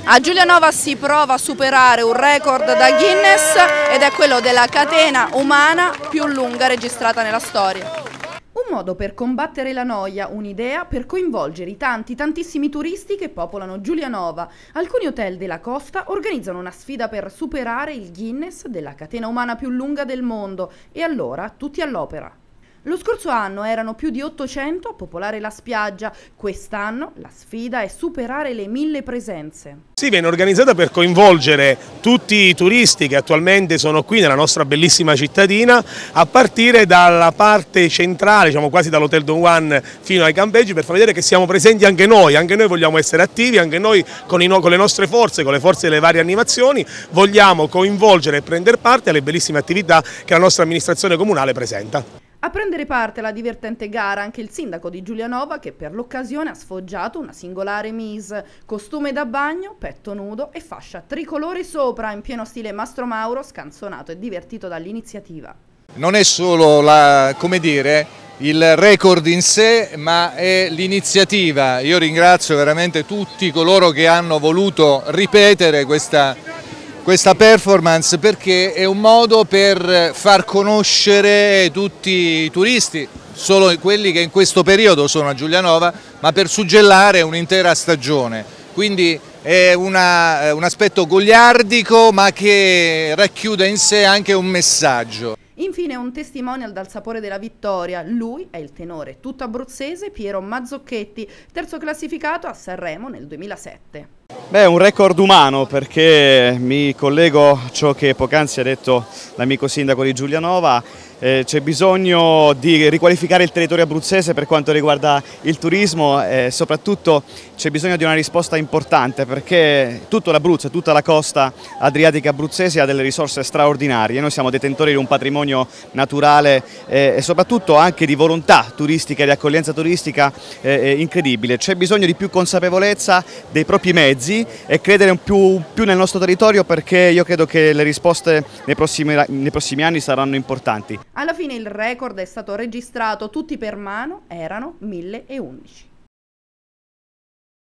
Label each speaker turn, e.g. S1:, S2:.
S1: A Giulianova si prova a superare un record da Guinness ed è quello della catena umana più lunga registrata nella storia. Un modo per combattere la noia, un'idea per coinvolgere i tantissimi turisti che popolano Giulianova. Alcuni hotel della costa organizzano una sfida per superare il Guinness della catena umana più lunga del mondo e allora tutti all'opera. Lo scorso anno erano più di 800 a popolare la spiaggia, quest'anno la sfida è superare le 1000 presenze.
S2: Sì, viene organizzata per coinvolgere tutti i turisti che attualmente sono qui nella nostra bellissima cittadina, a partire dalla parte centrale, diciamo quasi dall'Hotel Don Juan fino ai campeggi, per far vedere che siamo presenti anche noi vogliamo essere attivi, anche noi con le nostre forze, con le forze delle varie animazioni, vogliamo coinvolgere e prendere parte alle bellissime attività che la nostra amministrazione comunale presenta.
S1: A prendere parte alla divertente gara anche il sindaco di Giulianova che per l'occasione ha sfoggiato una singolare mise, costume da bagno, petto nudo e fascia tricolore sopra in pieno stile Mastro Mauro, scanzonato e divertito dall'iniziativa.
S3: Non è solo il record in sé, ma è l'iniziativa. Io ringrazio veramente tutti coloro che hanno voluto ripetere questa performance, perché è un modo per far conoscere tutti i turisti, solo quelli che in questo periodo sono a Giulianova, ma per suggellare un'intera stagione. Quindi è un aspetto goliardico ma che racchiude in sé anche un messaggio.
S1: Infine un testimonial dal sapore della vittoria, lui è il tenore tutto abruzzese Piero Mazzocchetti, terzo classificato a Sanremo nel 2007.
S4: Beh, un record umano, perché mi collego a ciò che poc'anzi ha detto l'amico sindaco di Giulianova. C'è bisogno di riqualificare il territorio abruzzese per quanto riguarda il turismo e soprattutto c'è bisogno di una risposta importante, perché tutto l'Abruzzo, tutta la costa adriatica abruzzese ha delle risorse straordinarie. Noi siamo detentori di un patrimonio naturale e soprattutto anche di volontà turistica e di accoglienza turistica incredibile. C'è bisogno di più consapevolezza dei propri mezzi e credere più nel nostro territorio, perché io credo che le risposte nei prossimi anni saranno importanti.
S1: Alla fine il record è stato registrato, tutti per mano erano 1011.